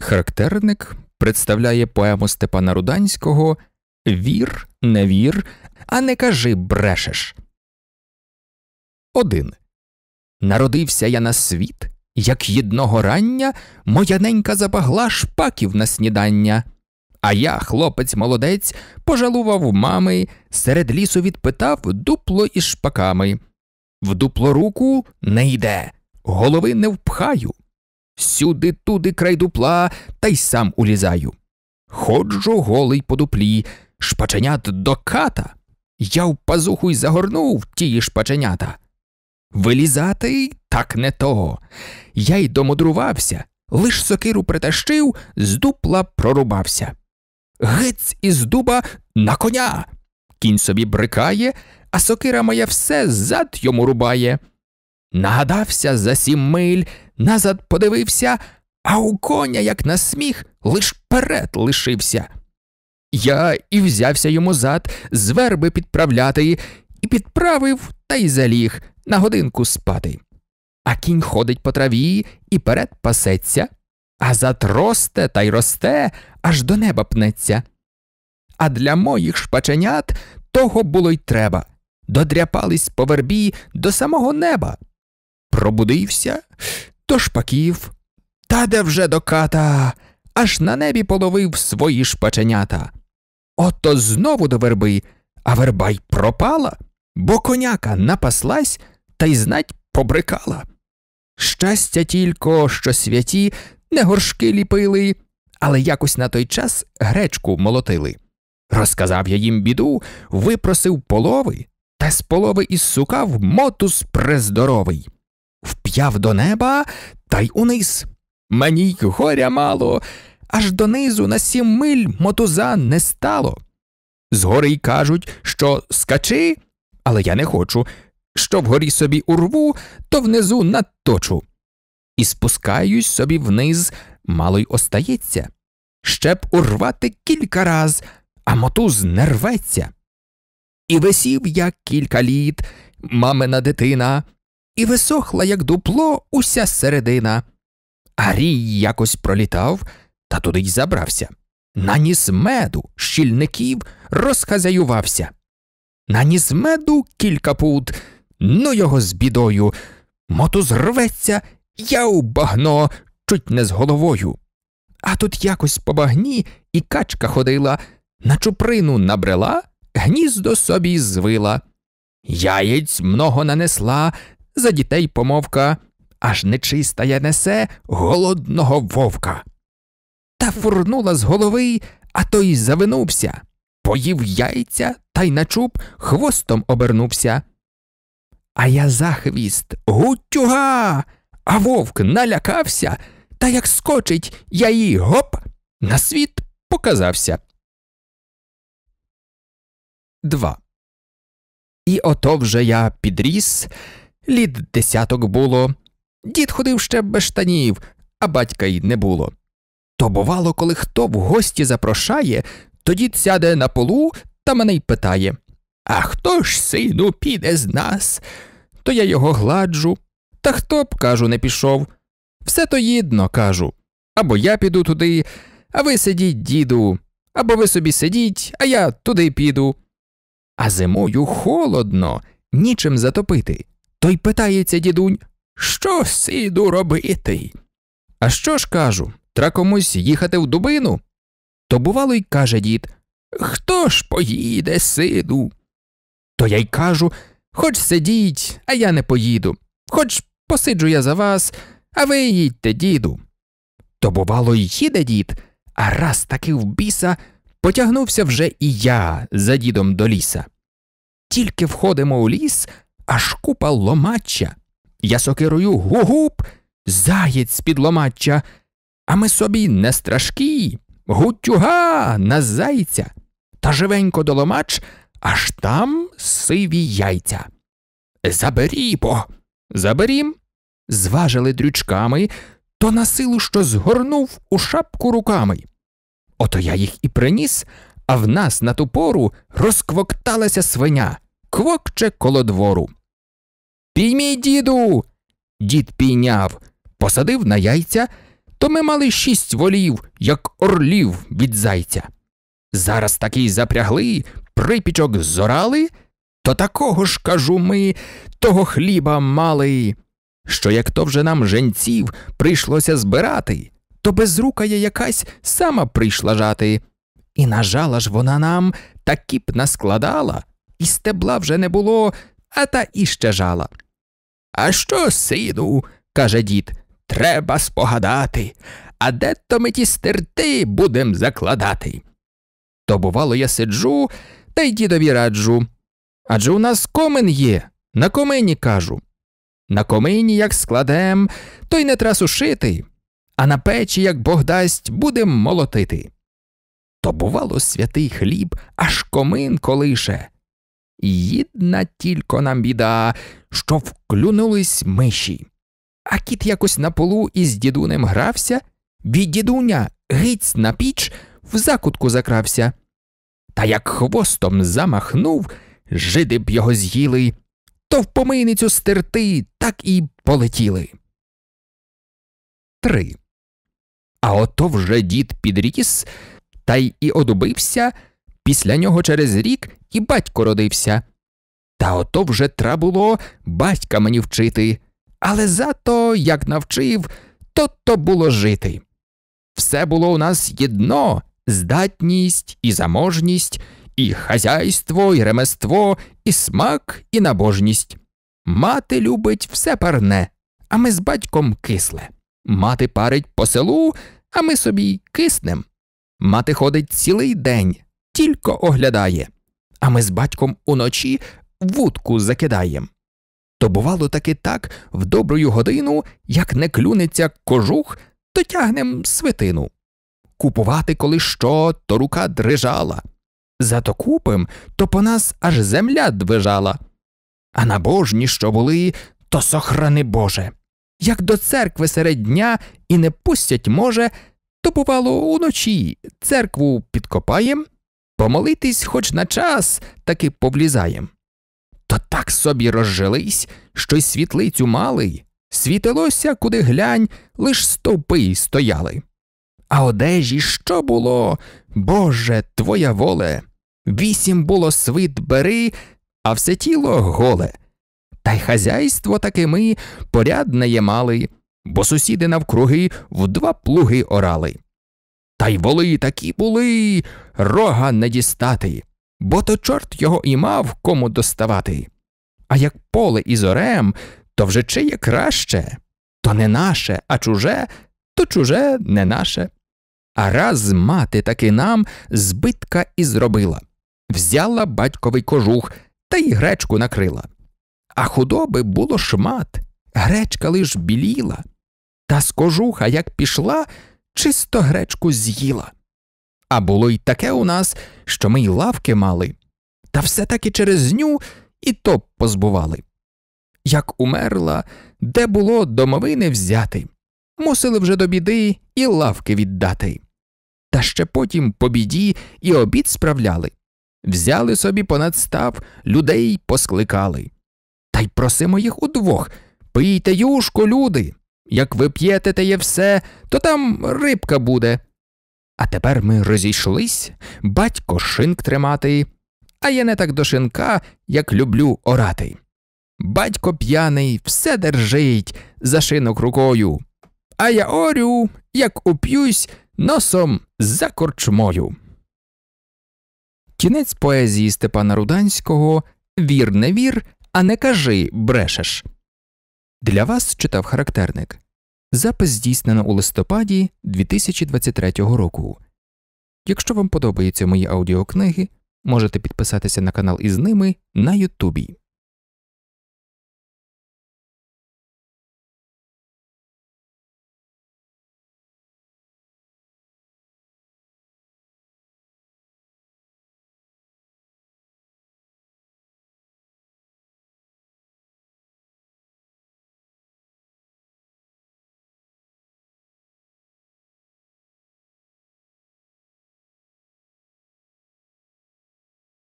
Характерник представляє поему Степана Руданського «Вір, не вір, а не кажи, брешеш». 1. Народився я на світ, як єдного рання моя ненька запагла шпаків на снідання. А я, хлопець-молодець, пожалував мами, серед лісу відпитав дупло із шпаками. В дупло руку не йде, голови не впхаю. Сюди-туди край дупла, та й сам улізаю. Ходжу голий по дуплі, шпаченят до ката. Я в пазуху й загорнув тії шпаченята. Вилізати так не того. Я й домудрувався, лиш сокиру притащив, з дупла прорубався. Гиць із дуба на коня! Кінь собі брикає, а сокира моя все зад йому рубає. Нагадався за 7 миль, назад подивився, а у коня, як на сміх, лиш перед лишився. Я і взявся йому зад з верби підправляти, і підправив, та й заліг на годинку спати. А кінь ходить по траві і перед пасеться, а зад росте та й росте, аж до неба пнеться. А для моїх шпаченят того було й треба. Додряпались по вербі до самого неба. Пробудився до шпаків, та де вже до ката, аж на небі половив свої шпаченята. Ото знову до верби, а верба й пропала, бо коняка напаслась та й знать побрикала. Щастя тільки, що святі не горшки ліпили, але якось на той час гречку молотили. Розказав я їм біду, випросив полови, та з полови ізсукав мотуз прездоровий. Вп'яв до неба, та й униз. Мені й горя мало, аж донизу на 7 миль мотуза не стало. Згори й кажуть, що скачи, але я не хочу. Що вгорі собі урву, то внизу надточу. І спускаюсь собі вниз, мало й остається. Ще б урвати кілька раз, а мотуз не рветься. І висів я кілька літ, мамина дитина, і висохла, як дупло, уся середина. А рій якось пролітав, та туди й забрався. Наніс меду, щільників, розхазяювався. Наніс меду кілька пуд, ну його з бідою. Мотуз рветься, я у багно, чуть не з головою. А тут якось по багні і качка ходила, на чуприну набрела, гніздо собі звила. Яєць много нанесла, за дітей помовка, аж нечистая несе голодного вовка. Та фурнула з голови, а той завинувся, поїв яйця та й на чуб хвостом обернувся. А я за хвіст гутюга, а вовк налякався, та як скочить, я їй гоп, на світ показався. 2. І ото вже я підріс, літ 10 було. Дід ходив ще без штанів, а батька й не було. То бувало, коли хто в гості запрошає, то дід сяде на полу та мене й питає: «А хто ж, сину, піде з нас?» То я його гладжу. Та хто б, кажу, не пішов? Все то єдно, кажу. Або я піду туди, а ви сидіть, діду. Або ви собі сидіть, а я туди піду. А зимою холодно, нічим затопити. То й питається дідунь: «Що, сину, робити?» А що ж, кажу, тра комусь їхати в Дубину? То бувало й каже дід: «Хто ж поїде, сину?» То я й кажу: «Хоч сидіть, а я не поїду. Хоч посиджу я за вас, а ви їдьте, діду». То бувало й їде дід, а раз таки в біса потягнувся вже і я за дідом до ліса. Тільки входимо у ліс, аж купа ломаччя. Я сокирою гу-гуп, заєць з-під ломаччя, а ми собі не страшкі, гутюга на зайця. Та живенько до ломач, аж там сиві яйця. «Заберімо!» Заберім. Зважили дрючками, то на силу що згорнув у шапку руками. Ото я їх і приніс, а в нас на ту пору розквокталася свиня, квокче коло двору. «Піймій, діду!» Дід пійняв, посадив на яйця, то ми мали 6 волів, як орлів від зайця. Зараз такий запрягли, припічок зорали, то такого ж, кажу ми, того хліба мали, що як то вже нам женців прийшлося збирати, то безрукая якась сама прийшла жати. І нажала ж вона нам, такі б наскладала, і стебла вже не було, а та іще жала. «А що, сину, – каже дід, – треба спогадати, а де то ми ті стерти будем закладати?» То бувало я сиджу, та й дідові раджу. Адже у нас комин є, на комині кажу. На комині як складем, то й не тра сушити, а на печі, як Бог дасть, будем молотити. То бувало святий хліб, аж комин колише. Єдна тільки нам біда, що вклюнулись миші. А кіт якось на полу із дідунем грався, від дідуня гиць на піч в закутку закрався. Та як хвостом замахнув, жиди б його з'їли, то в помийницю стерти так і полетіли. 3. А ото вже дід підріс, та й і одубився, після нього через рік і батько родився. Та ото вже тра було батька мені вчити, але зато, як навчив, то було жити. Все було у нас єдно – здатність і заможність, і хазяйство, і ремество, і смак, і набожність. Мати любить все парне, а ми з батьком кисле. Мати парить по селу, а ми собі киснем. Мати ходить цілий день, тільки оглядає, а ми з батьком уночі вудку закидаєм. То бувало таки так, в добрую годину, як не клюнеться кожух, то тягнем свитину. Купувати коли що, то рука дрижала. Зато купим, то по нас аж земля движала. А набожні, що були, то сохрани Боже. Як до церкви серед дня і не пустять може, то бувало уночі церкву підкопаєм, помолитись хоч на час таки повлізаєм. То так собі розжились, що й світлицю мали, світилося, куди глянь, лиш стовпи стояли. А одежі що було? Боже, твоя воле! 8 було свит бери, а все тіло голе. Та й хазяйство таки ми порядне є мали, бо сусіди навкруги в 2 плуги орали. Та й воли такі були, рога не дістати, бо то чорт його і мав кому доставати. А як поле із орем, то вже чиє краще, то не наше, а чуже, то чуже не наше. А раз мати таки нам збитка і зробила. Взяла батьковий кожух та й гречку накрила. А худоби було шмат, гречка лиш біліла. Та з кожуха, як пішла, чисто гречку з'їла. А було й таке у нас, що ми й лавки мали, та все-таки через ню і то позбували. Як умерла, де було домовини взяти, мусили вже до біди і лавки віддати. Та ще потім по біді і обід справляли. Взяли собі понад став, людей поскликали. Та й просимо їх удвох: пийте юшку, люди, як ви п'єте те все, то там рибка буде. А тепер ми розійшлись, батько шинк тримати, а я не так до шинка, як люблю орати. Батько п'яний все держить за шинок рукою, а я орю, як уп'юсь, носом за корчмою. Кінець поезії Степана Руданського «Вір не вір, а не кажи, брешеш». Для вас читав Характерник. Запис здійснено у листопаді 2023 року. Якщо вам подобаються мої аудіокниги, можете підписатися на канал із ними на Ютубі.